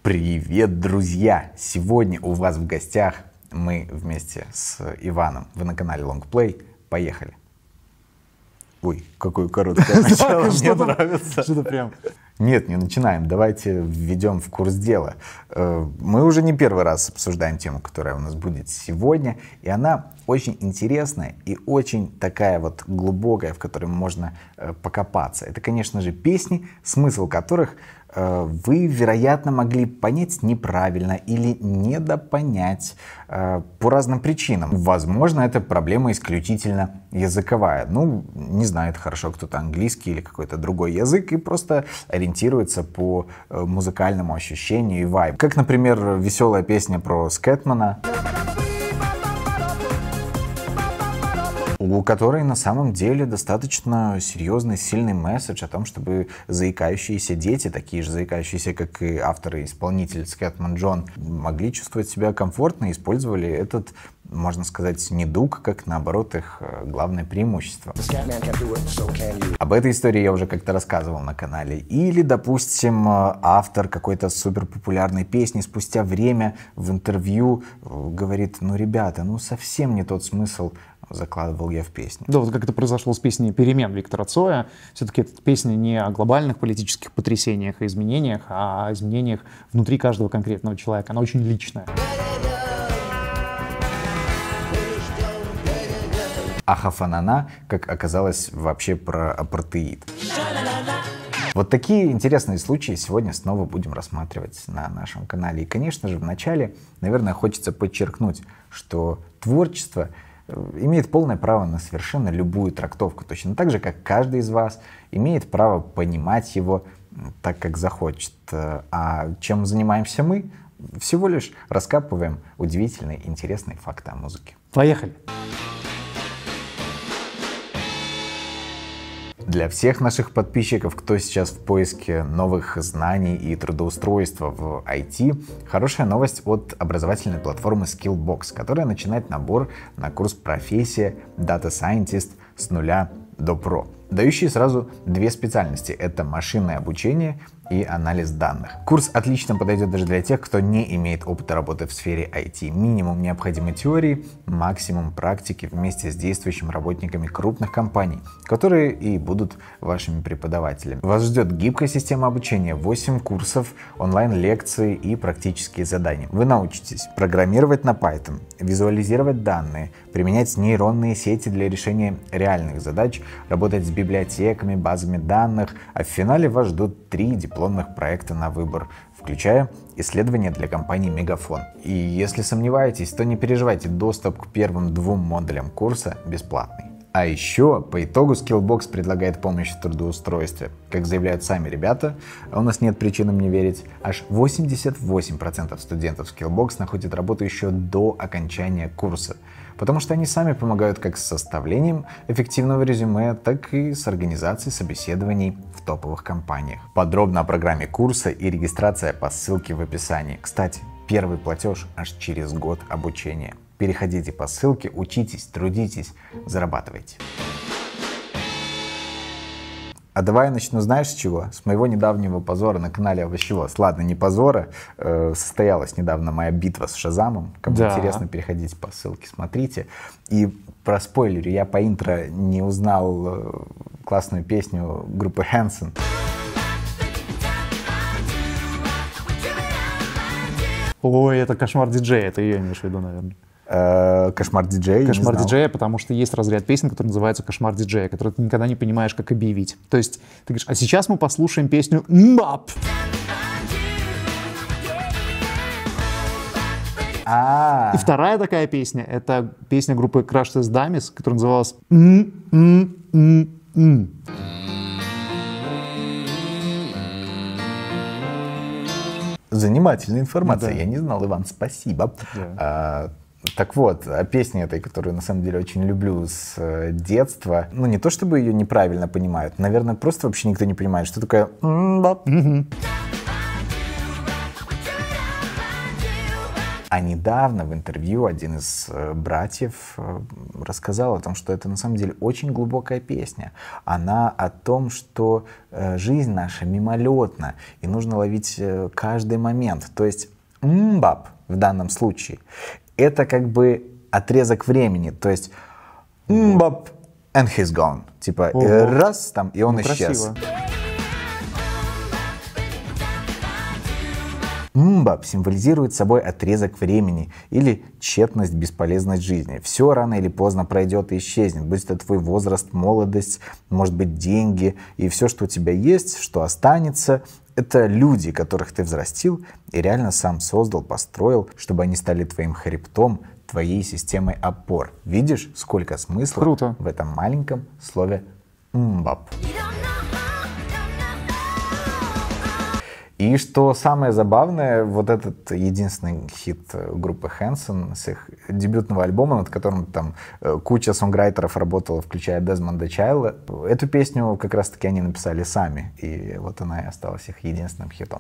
Привет, друзья! Сегодня у вас в гостях мы вместе с Иваном. Вы на канале Longplay. Поехали! Ой, какое короткое начало, мне нравится. Что-то прям... Нет, не начинаем. Давайте введем в курс дела. Мы уже не первый раз обсуждаем тему, которая у нас будет сегодня, и она очень интересная и очень такая вот глубокая, в которой можно покопаться. Это, конечно же, песни, смысл которых вы, вероятно, могли понять неправильно или недопонять по разным причинам. Возможно, это проблема исключительно языковая. Ну, не знает хорошо кто-то английский или какой-то другой язык и просто ориентируется по музыкальному ощущению и вайбу. Как, например, веселая песня про Скэтмана, у которой на самом деле достаточно серьезный, сильный месседж о том, чтобы заикающиеся дети, такие же заикающиеся, как и автор и исполнитель Скэтман Джон, могли чувствовать себя комфортно и использовали этот, можно сказать, недуг, как наоборот их главное преимущество. Об этой истории я уже как-то рассказывал на канале. Или, допустим, автор какой-то суперпопулярной песни спустя время в интервью говорит: ну, ребята, ну совсем не тот смысл закладывал я в песню. Да, вот как это произошло с песней «Перемен» Виктора Цоя. Все-таки эта песня не о глобальных политических потрясениях и изменениях, а о изменениях внутри каждого конкретного человека. Она очень личная. Ахафанана, как оказалось, вообще про апартеид. Вот такие интересные случаи сегодня снова будем рассматривать на нашем канале. И, конечно же, вначале, наверное, хочется подчеркнуть, что творчество имеет полное право на совершенно любую трактовку, точно так же, как каждый из вас имеет право понимать его так, как захочет. А чем занимаемся мы? Всего лишь раскапываем удивительные, интересные факты о музыке. Поехали! Для всех наших подписчиков, кто сейчас в поиске новых знаний и трудоустройства в IT, хорошая новость от образовательной платформы Skillbox, которая начинает набор на курс «Профессия Data Scientist с нуля до Pro», дающий сразу две специальности. Это машинное обучение и анализ данных. Курс отлично подойдет даже для тех, кто не имеет опыта работы в сфере IT. Минимум необходимой теории, максимум практики вместе с действующими работниками крупных компаний, которые и будут вашими преподавателями. Вас ждет гибкая система обучения, 8 курсов, онлайн-лекции и практические задания. Вы научитесь программировать на Python, визуализировать данные, применять нейронные сети для решения реальных задач, работать с библиотеками, базами данных, а в финале вас ждут 3 дипломных проекта на выбор, включая исследования для компании Мегафон. И если сомневаетесь, то не переживайте, доступ к первым 2 модулям курса бесплатный. А еще по итогу Skillbox предлагает помощь в трудоустройстве. Как заявляют сами ребята, а у нас нет причин им не верить, аж 88% студентов Skillbox находят работу еще до окончания курса. Потому что они сами помогают как с составлением эффективного резюме, так и с организацией собеседований в топовых компаниях. Подробно о программе курса и регистрация по ссылке в описании. Кстати, первый платеж аж через год обучения. Переходите по ссылке, учитесь, трудитесь, зарабатывайте. А давай я начну, знаешь, с чего? С моего недавнего позора на канале Овощевоз. Ладно, не позора, состоялась недавно моя битва с Шазамом. Кому интересно, переходите по ссылке, смотрите. И про спойлеры, я по интро не узнал классную песню группы Hanson. Ой, это «Кошмар диджея», ты ее имеешь в виду, наверное. «Кошмар диджея». «Кошмар диджея», потому что есть разряд песен, который называется «Кошмар диджея», который ты никогда не понимаешь, как объявить. То есть ты говоришь: а сейчас мы послушаем песню «Мап». И вторая такая песня — это песня группы Crash Test Dummies, которая называлась Занимательная информация. Да. Я не знал, Иван, спасибо. Да. Так вот, о песне этой, которую на самом деле очень люблю с детства, ну не то чтобы ее неправильно понимают, наверное, просто вообще никто не понимает, что такое. А недавно в интервью один из братьев рассказал о том, что это на самом деле очень глубокая песня. Она о том, что жизнь наша мимолетна, и нужно ловить каждый момент. То есть мбап в данном случае — это как бы отрезок времени. То есть мбап and he's gone. Типа раз там, и он исчез. Красиво. Мбап символизирует собой отрезок времени или тщетность, бесполезность жизни. Все рано или поздно пройдет и исчезнет. Будь это твой возраст, молодость, может быть, деньги. И все, что у тебя есть, что останется, это люди, которых ты взрастил и реально сам создал, построил, чтобы они стали твоим хребтом, твоей системой опор. Видишь, сколько смысла Круто. в этом маленьком слове мбап. И что самое забавное, вот этот единственный хит группы Hanson с их дебютного альбома, над которым там куча сонграйтеров работала, включая Дезмонда Чайла, эту песню как раз-таки они написали сами, и вот она и осталась их единственным хитом.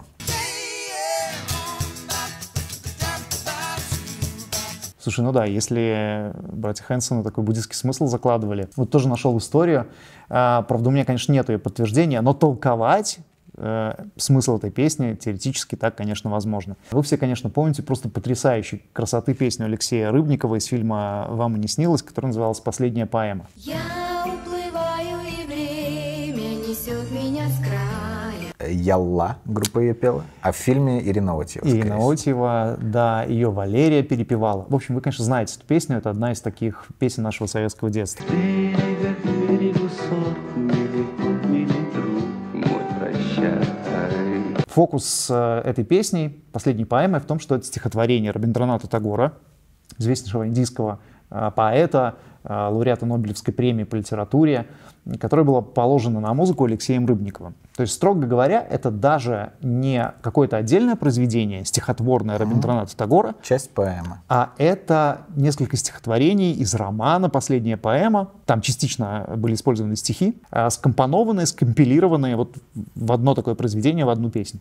Слушай, ну да, если братья Хэнсоны такой буддийский смысл закладывали, вот тоже нашел историю, правда, у меня, конечно, нет ее подтверждения, но толковать смысл этой песни теоретически так, конечно, возможно. Вы все, конечно, помните просто потрясающей красоты песню Алексея Рыбникова из фильма «Вам и не снилось», которая называлась «Последняя поэма». Я уплываю, и время несет меня с края. Ялла группа ее пела, а в фильме Ирина Отьева. Ирина Отьева, да, ее Валерия перепевала. В общем, вы, конечно, знаете эту песню, это одна из таких песен нашего советского детства. Фокус этой песни, последней поэмы, в том, что это стихотворение Рабиндраната Тагора, известнейшего индийского поэта, лауреата Нобелевской премии по литературе, которая была положена на музыку Алексеем Рыбниковым. То есть, строго говоря, это даже не какое-то отдельное произведение, стихотворное Рабиндраната Тагора, часть поэмы, а это несколько стихотворений из романа «Последняя поэма». Там частично были использованы стихи, скомпонованные, скомпилированные вот в одно такое произведение, в одну песню.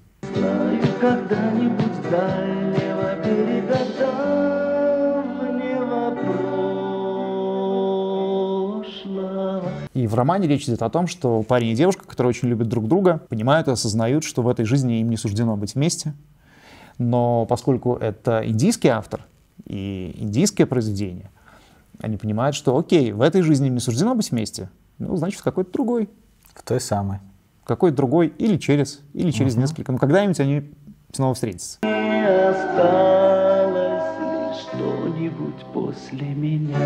И в романе речь идет о том, что парень и девушка, которые очень любят друг друга, понимают и осознают, что в этой жизни им не суждено быть вместе. Но поскольку это индийский автор и индийское произведение, они понимают, что окей, в этой жизни им не суждено быть вместе, ну, значит, в какой-то другой. в той самой. В какой-то другой или через несколько. Ну, когда-нибудь они снова встретятся. Не осталось ли что-нибудь после меня?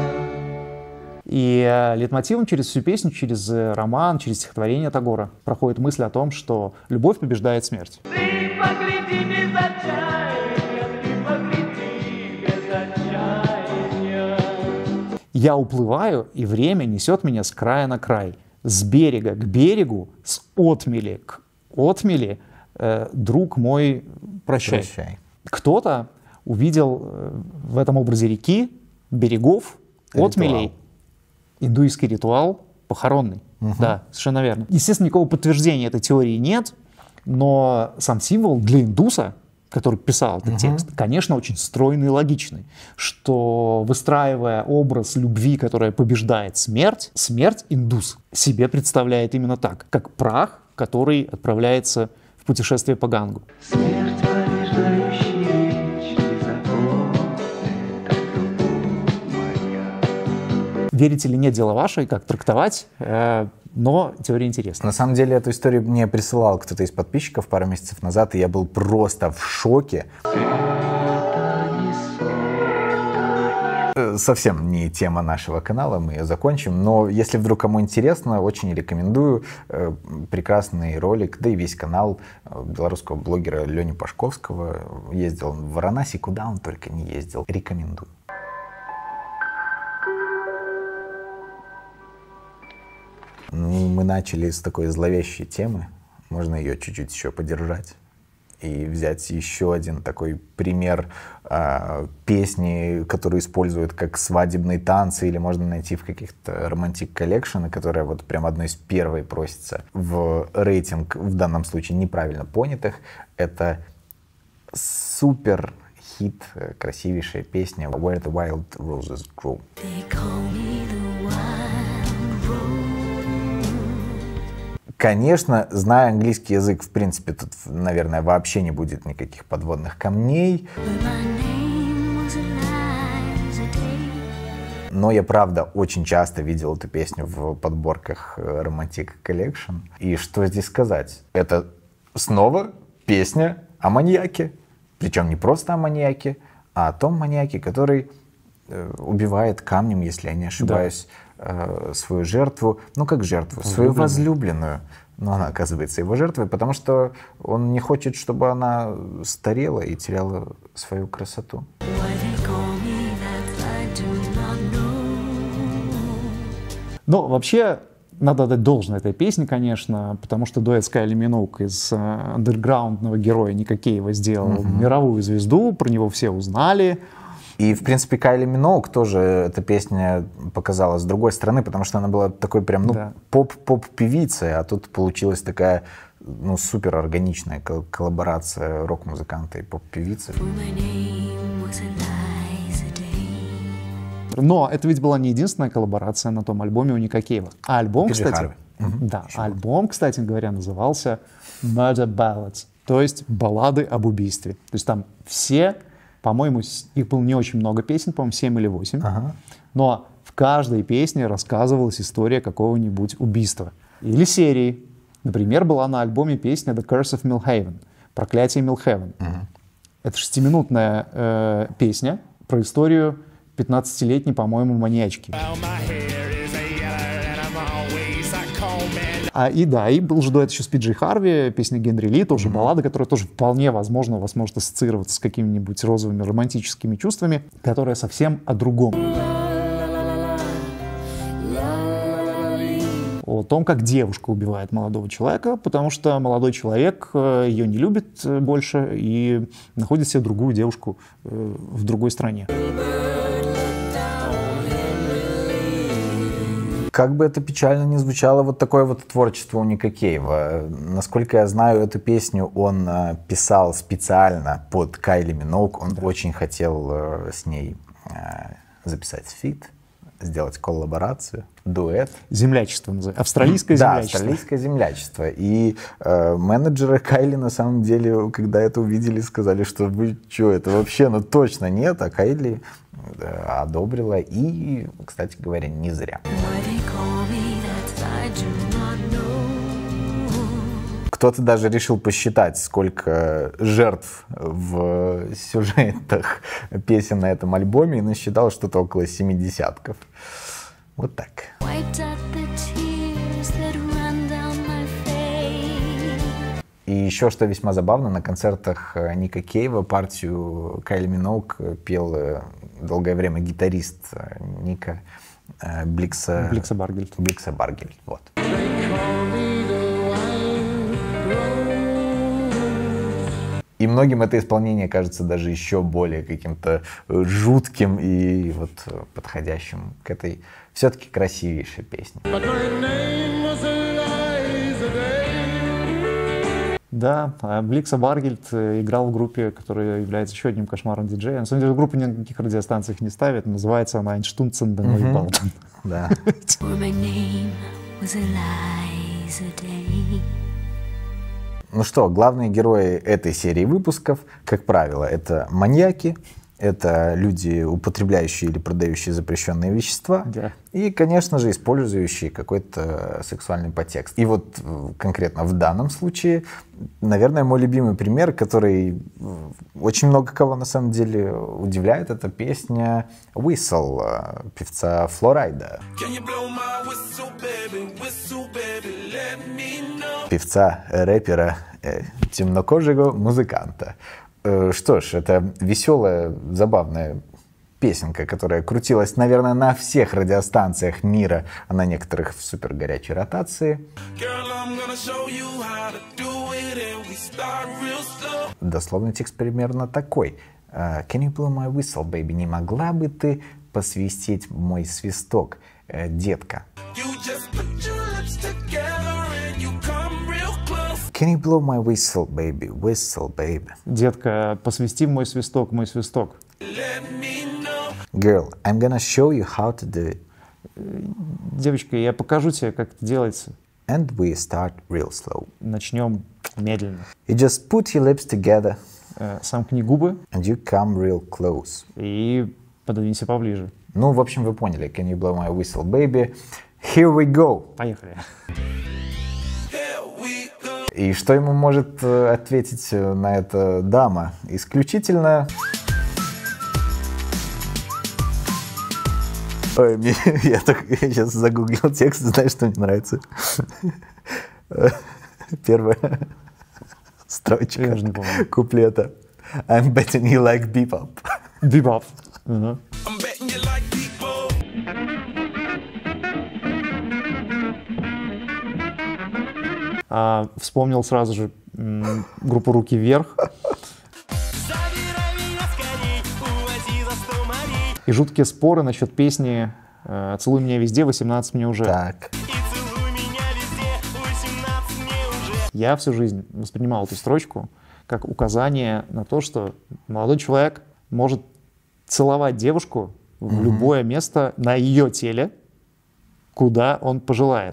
И лейтмотивом через всю песню, через роман, через стихотворение Тагора проходит мысль о том, что любовь побеждает смерть. Ты погляди без отчаяния, ты погляди без отчаяния. Я уплываю, и время несет меня с края на край, с берега к берегу, с отмели к отмели, друг мой, прощай. Прощай. Кто-то увидел в этом образе реки, берегов, отмелей, индуистский ритуал похоронный. Да, совершенно верно. Естественно, никакого подтверждения этой теории нет, но сам символ для индуса, который писал этот текст, конечно, очень стройный и логичный, что, выстраивая образ любви, которая побеждает смерть, смерть индус себе представляет именно так, как прах, который отправляется в путешествие по Гангу. Смерть, побеждающий вечный закон, это любовь моя. Верить или нет, дело ваше, как трактовать, но теория интересна. На самом деле эту историю мне присылал кто-то из подписчиков пару месяцев назад, и я был просто в шоке. Это не сон. Совсем не тема нашего канала, мы ее закончим, но если вдруг кому интересно, очень рекомендую прекрасный ролик, да и весь канал белорусского блогера Лени Пашковского. Ездил в Варанаси, куда он только не ездил. Рекомендую. Мы начали с такой зловещей темы, можно ее чуть-чуть еще подержать и взять еще один такой пример песни, которую используют как свадебные танцы, или можно найти в каких-то романтик коллекшенах, которая вот прям одной из первой просится в рейтинг, в данном случае неправильно понятых. Это супер хит, красивейшая песня «Where the Wild Roses Grow». Конечно, зная английский язык, в принципе, тут, наверное, вообще не будет никаких подводных камней. Но я, правда, очень часто видел эту песню в подборках Romantic Collection. И что здесь сказать? Это снова песня о маньяке. Причем не просто о маньяке, а о том маньяке, который убивает камнем, если я не ошибаюсь, свою жертву. Ну, как жертву? Свою возлюбленную. Но она оказывается его жертвой, потому что он не хочет, чтобы она старела и теряла свою красоту. Но вообще, надо дать должное этой песне, конечно, потому что дуэт Кайли Миноуг из андерграундного героя Ника Кейва сделал мировую звезду, про него все узнали. И, в принципе, Кайли Миноуг тоже эта песня показала с другой стороны, потому что она была такой прям, поп-певицей, а тут получилась такая, супер органичная коллаборация рок-музыканта и поп-певицы. Но это ведь была не единственная коллаборация на том альбоме у Ника Кейва. А альбом, кстати, альбом, кстати говоря, назывался Murder Ballads, то есть баллады об убийстве. То есть там все, по-моему, их было не очень много песен, по-моему, 7 или 8, но в каждой песне рассказывалась история какого-нибудь убийства или серии. Например, была на альбоме песня The Curse of Millhaven, Проклятие Милхевен. Это 6-минутная песня про историю 15-летней, по-моему, маньячки. И был же дуэт еще с Пиджей Харви, песня Генри Ли, тоже баллада, которая тоже вполне возможно у вас может ассоциироваться с какими-нибудь розовыми романтическими чувствами, которая совсем о другом. О том, как девушка убивает молодого человека, потому что молодой человек ее не любит больше и находит себе другую девушку в другой стране. Как бы это печально ни звучало, вот такое вот творчество у Ника Кейва. Насколько я знаю, эту песню он писал специально под Кайли Миноуг. Он очень хотел с ней записать фит, сделать коллаборацию, дуэт. Землячество называется. Австралийское землячество. Да, австралийское землячество. И менеджеры Кайли на самом деле, когда это увидели, сказали, что вы что, это вообще, точно нет. А Кайли одобрила. И, кстати говоря, не зря. Кто-то даже решил посчитать, сколько жертв в сюжетах песен на этом альбоме, и насчитал что-то около 70. Вот так. И еще, что весьма забавно, на концертах Ника Кейва партию Кайли Миноуг пел долгое время гитарист Ника Бликса Баргельд. Бликса Баргельд. Вот. И многим это исполнение кажется даже еще более каким-то жутким и вот подходящим к этой все-таки красивейшей песне. Да, Бликса Баргельд играл в группе, которая является еще одним кошмаром диджея. На самом деле, группу ни на каких радиостанциях не ставят. Называется она «Einstundsen Neubau». Да. Ну что, главные герои этой серии выпусков, как правило, это маньяки, это люди, употребляющие или продающие запрещенные вещества, и, конечно же, использующие какой-то сексуальный подтекст. И вот конкретно в данном случае, наверное, мой любимый пример, который очень много кого на самом деле удивляет, это песня «Whistle» певца Флорайда. Певца, рэпера, темнокожего музыканта. Что ж, это веселая, забавная песенка, которая крутилась, наверное, на всех радиостанциях мира, а на некоторых в супер горячей ротации. Дословный текст примерно такой. Can you blow my whistle, baby? Не могла бы ты посвистеть мой свисток, детка? Can you blow my whistle, baby? Whistle, baby. Детка, посвисти в мой свисток, мой свисток. Girl, I'm gonna show you how to do it. Девочка, я покажу тебе, как это делается. And we start real slow. Начнем медленно. You just put your lips together Сомкни губы and you come real close. и подвинься поближе. Ну, в общем, вы поняли. Can you blow my whistle, baby? Here we go. Поехали. И что ему может ответить на это дама? Исключительно... Ой, я сейчас загуглил текст, знаешь, что мне нравится? Первая строчка Я же не помню. куплета. I'm betting you like bebop. Бибап. Вспомнил сразу же группу «Руки вверх». И жуткие споры насчет песни «Целуй меня везде, 18 мне уже». Так. Я всю жизнь воспринимал эту строчку как указание на то, что молодой человек может целовать девушку в любое место на ее теле, куда он пожелает.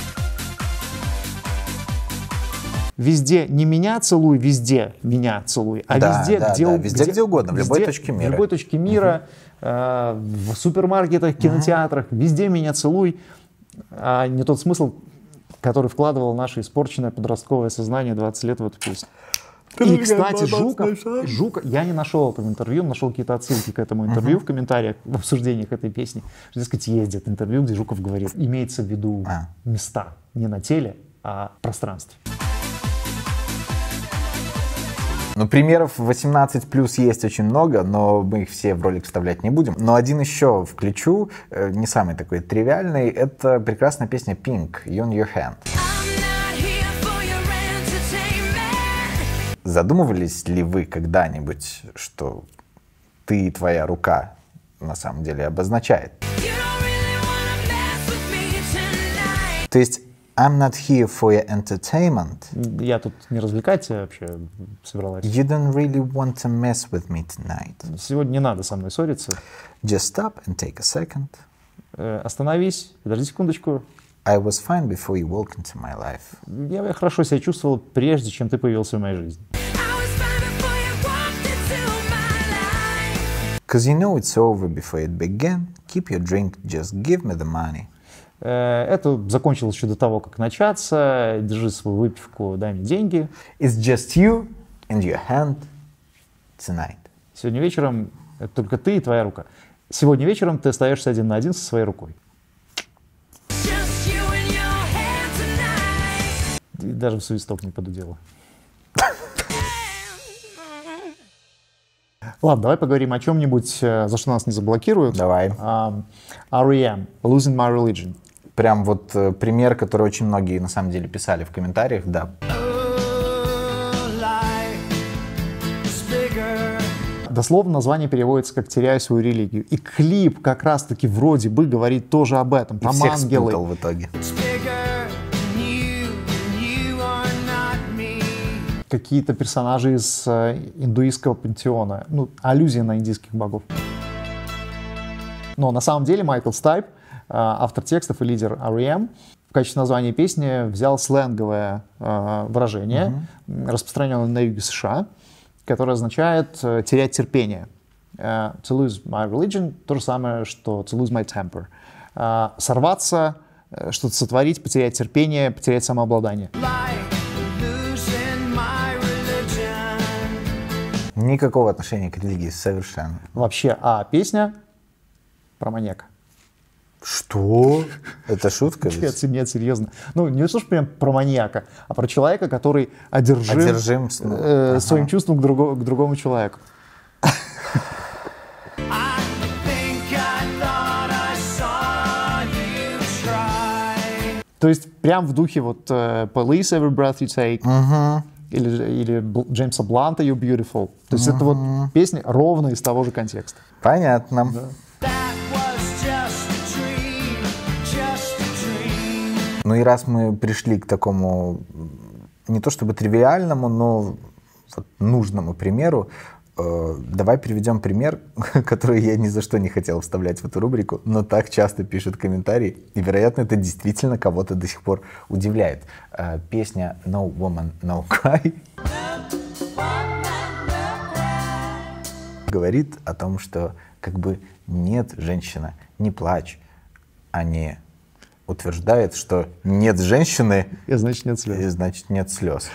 Везде не меня целуй, везде меня целуй, а Да, везде, да, где, да, везде, где угодно, в любой точке мира. В любой точке мира, в супермаркетах, кинотеатрах, везде меня целуй, а не тот смысл, который вкладывало наше испорченное подростковое сознание 20 лет в эту песню. И, кстати, Жуков, я не нашел это в интервью, нашел какие-то отсылки к этому интервью в комментариях, в обсуждениях этой песни. Что, дескать, есть это интервью, где Жуков говорит, имеется в виду места, не на теле, а в пространстве. Ну, примеров 18+ есть очень много, но мы их все в ролик вставлять не будем. Но один еще включу, не самый такой тривиальный, это прекрасная песня Pink, You on Your Hand. Задумывались ли вы когда-нибудь, что ты и твоя рука на самом деле обозначает? То есть I'm not here for your entertainment. Я тут не развлекать тебя вообще собралась. You don't really want to mess with me tonight. Сегодня не надо со мной ссориться. Just stop and take a second. Остановись, подожди секундочку. I was fine before you walked into my life. Я хорошо себя чувствовал, прежде чем ты появился в моей жизни. Cause you know it's over before it began. Keep your drink, just give me the money. Это закончилось еще до того, как начаться. Держи свою выпивку, дай мне деньги. It's just you and your hand tonight. Сегодня вечером это только ты и твоя рука. Сегодня вечером ты остаешься один на один со своей рукой. И даже в свисток не подудела. Ладно, давай поговорим о чем-нибудь, за что нас не заблокируют. Давай. R.E.M. Losing My Religion. Прям вот пример, который очень многие на самом деле писали в комментариях, да. Дословно название переводится как «теряю свою религию». И клип как раз-таки вроде бы говорит тоже об этом. И Там всех ангелы. спутал в итоге. Какие-то персонажи из индуистского пантеона. Ну, аллюзия на индийских богов. Но на самом деле Майкл Стайп, автор текстов и лидер R.E.M., в качестве названия песни взял сленговое выражение, распространенное на юге США, которое означает «терять терпение». To lose my religion — то же самое, что to lose my temper. Сорваться, что-то сотворить, потерять терпение, потерять самообладание. Никакого отношения к религии совершенно. Вообще, песня про маньяка. Что? Это шутка? ведь? Нет, серьезно. Ну, не то, что прям про маньяка, а про человека, который одержим своим чувством к другому человеку. То есть прям в духе вот Police Every Breath You Take или Джеймса Бланта You Beautiful. То есть это вот песня ровно из того же контекста. Понятно. Ну и раз мы пришли к такому не то чтобы тривиальному, но вот нужному примеру. Давай приведем пример, который я ни за что не хотел вставлять в эту рубрику, но так часто пишут комментарии, и, вероятно, это действительно кого-то до сих пор удивляет. Песня «No Woman, No Cry» говорит о том, что как бы нет, женщина, не плачь, а не утверждает, что нет женщины, И значит нет слез. и значит нет слез.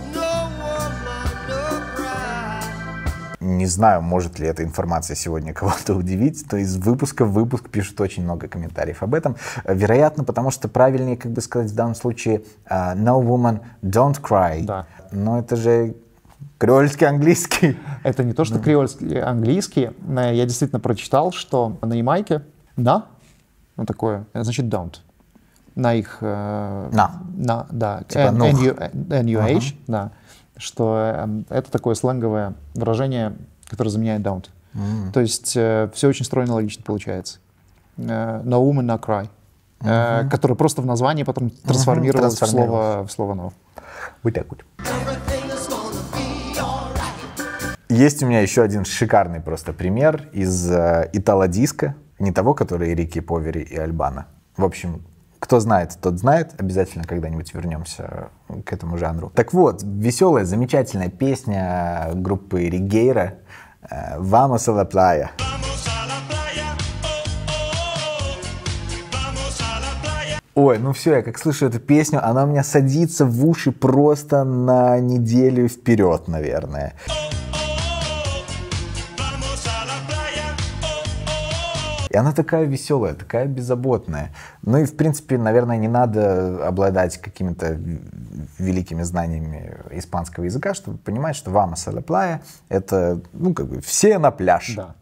Не знаю, может ли эта информация сегодня кого-то удивить, но из выпуска в выпуск пишут очень много комментариев об этом. Вероятно, потому что правильнее, как бы сказать, в данном случае «No woman, don't cry». Да. Но это же креольский английский. Это не то, что креольский английский. Я действительно прочитал, что на Ямайке «на», ну такое, значит «don't». На их... На. Да. Типа «нух». NUH, да. Что это такое сленговое выражение, которое заменяет don't. То есть все очень стройно логично получается. No woman, no cry. Которое просто в названии потом трансформировалось в слово no. Вот так вот. Есть у меня еще один шикарный просто пример из итало-диска. Не того, который Рики Повери и Альбано. В общем, кто знает, тот знает. Обязательно когда-нибудь вернемся к этому жанру. Так вот, веселая, замечательная песня группы Ригейра «Vamos a la playa». Ой, ну все, я как слышу эту песню, она у меня садится в уши просто на неделю вперед, наверное. И она такая веселая, такая беззаботная. Ну и, в принципе, наверное, не надо обладать какими-то великими знаниями испанского языка, чтобы понимать, что «Vamos a la playa» — это, ну, как бы, все на пляж. Да.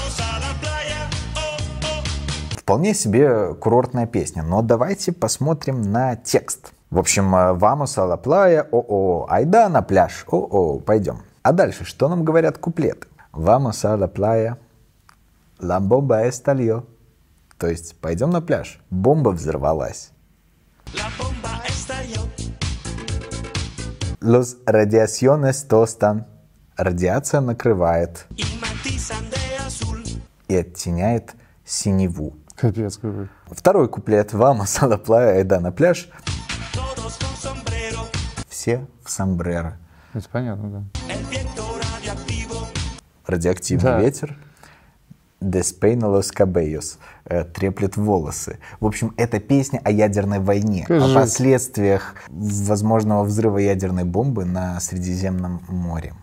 Вполне себе курортная песня, но давайте посмотрим на текст. В общем, «Vamos a la playa», о-о, айда на пляж, о-о, пойдем. А дальше, что нам говорят куплеты? «Vamos a la playa». «La bomba estalló», то есть пойдем на пляж. Бомба взорвалась. «Los radiaciones tostan», радиация накрывает и оттеняет синеву. Капец какой. Второй куплет «Vamos a la playa», айда на пляж. Все в сомбреро. Это понятно, да. Радиоактивный Да. ветер. «Despeina los cabellos», треплет волосы. В общем, это песня о ядерной войне, Какая о жесть. последствиях возможного взрыва ядерной бомбы на Средиземном море.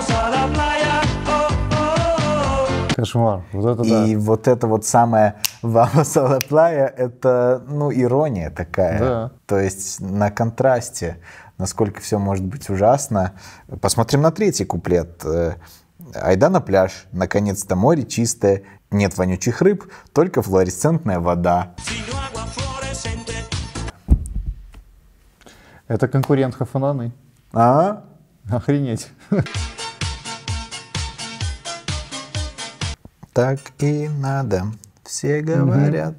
Кошмар. Вот это да. И вот это вот самое «Vamos a la playa» — это, ну, ирония такая. Да. То есть на контрасте, насколько все может быть ужасно. Посмотрим на третий куплет. «Айда на пляж, наконец-то море чистое, нет вонючих рыб, только флуоресцентная вода». Это конкурент Хафананы. А? Охренеть. Так и надо, все говорят.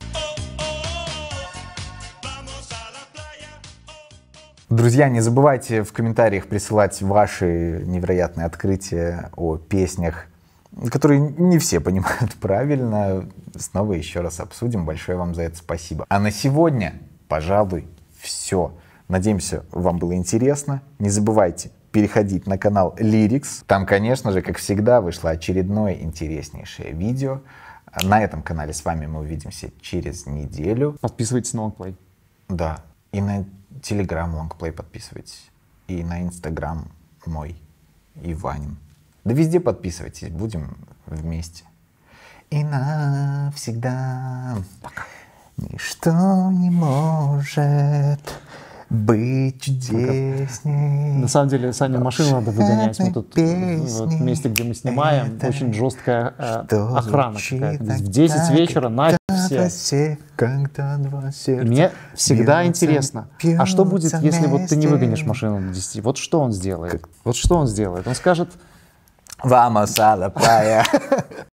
Друзья, не забывайте в комментариях присылать ваши невероятные открытия о песнях, которые не все понимают правильно. Снова еще раз обсудим. Большое вам за это спасибо. А на сегодня, пожалуй, все. Надеемся, вам было интересно. Не забывайте переходить на канал Lyrics. Там, конечно же, как всегда, вышло очередное интереснейшее видео. На этом канале с вами мы увидимся через неделю. Подписывайтесь на Longplay. Да. И на Telegram Longplay подписывайтесь. И на Instagram мой и Ванин. Да везде подписывайтесь. Будем вместе. И навсегда. Пока. Ничто не может быть чудесней. На самом деле, Саню машину надо выгонять. Мы тут, вот, в месте, где мы снимаем, Это очень жесткая что охрана звучит какая-то. так, В 10 так, вечера на все. Когда два И сердца мне всегда бьются, интересно, а что будет, бьются если вот ты не вместе? выгонишь машину на 10? Вот что он сделает? Вот что он сделает? Он скажет: Vamos a la playa.